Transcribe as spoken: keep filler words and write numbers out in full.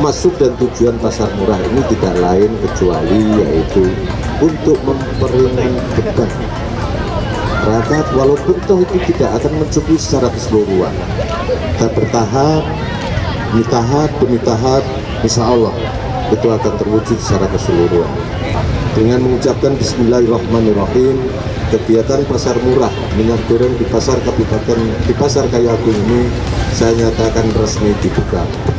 maksud dan tujuan pasar murah ini tidak lain kecuali yaitu untuk memperingan beban rakyat, walaupun toh itu tidak akan mencukupi secara keseluruhan. Kita bertahap, demi tahap demi tahap, insya Allah itu akan terwujud secara keseluruhan. Dengan mengucapkan Bismillahirrahmanirrahim, kegiatan pasar murah minyak goreng di pasar Kabupaten di Pasar Kayu Agung ini saya nyatakan resmi dibuka.